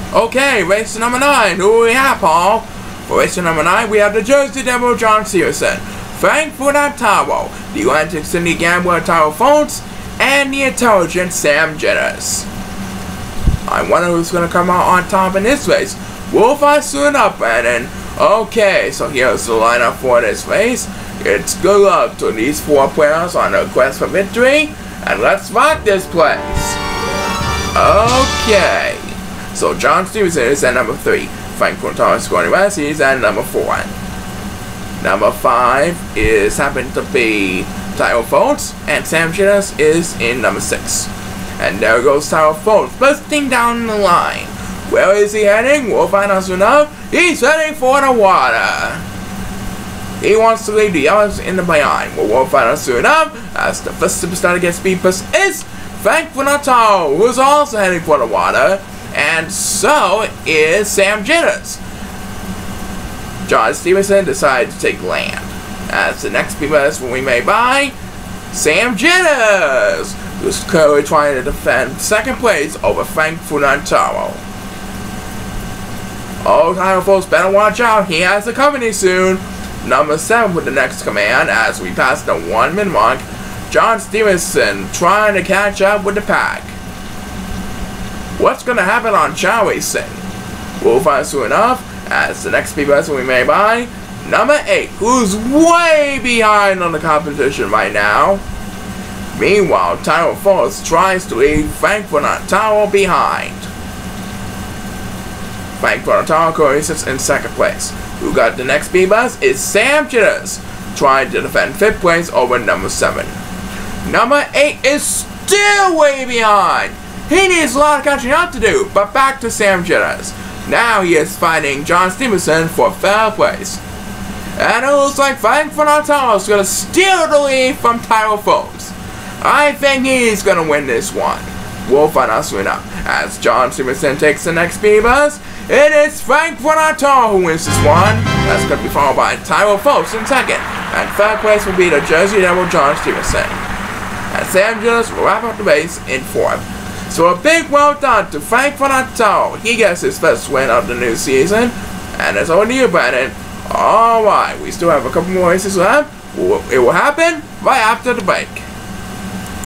Okay, race number 9. Who do we have, Paul? For race number 9, we have the Jersey Devil John Stevenson, Frank Funentaro, the Atlantic City Gambler Tyler Folts, and the intelligent Sam Jennings. I wonder who's going to come out on top in this race. We'll find soon enough, Brandon. Okay, so here's the lineup for this race. It's good luck to these 4 players on the quest for victory, and let's rock this place. Okay, so John Stevenson is at number 3. Frank Funentaro scoring West, he's at number 4. Number 5 is happened to be Tyler Folts, and Sam Jennings is in number 6. And there goes Tyler Folts, bursting down the line. Where is he heading? We'll find out soon enough. He's heading for the water. He wants to leave the others in the behind. Well, we'll find out soon enough, as the first superstar to get speed boost is Frank Funentaro, who's also heading for the water, and so is Sam Jennings. John Stevenson decided to take land. As the next speed boost we may buy, Sam Jennings, who's currently trying to defend second place over Frank Funentaro. Oh, Tyler Folts better watch out, he has the company soon. Number 7 with the next command as we pass the 1 minute mark. John Stevenson trying to catch up with the pack. What's going to happen on Chao racing? We'll find soon enough as the next speed bus we may buy. Number 8, who's way behind on the competition right now. Meanwhile, Tyler Folts tries to leave Frank Funentaro behind. Frank Funentaro currently sits in second place. Who got the next speed bus is Sam Jennings, trying to defend 5th place over number 7. Number 8 is still way behind. He needs a lot of catching up to do, but back to Sam Jennings. Now he is fighting John Stevenson for 3rd place. And it looks like Frank Funentaro is going to steal the lead from Tyler Folts. I think he's going to win this one. We'll find out soon enough. As John Stevenson takes the next speed bus, it is Frank Funentaro who wins this one. That's going to be followed by Tyler Folts in 2nd. And 3rd place will be the Jersey Devil John Stevenson. And Sam Jennings will wrap up the race in 4th. So a big well done to Frank Funentaro. He gets his first win of the new season. And it's over to you, Brandon. Alright, we still have a couple more races left. It will happen right after the break.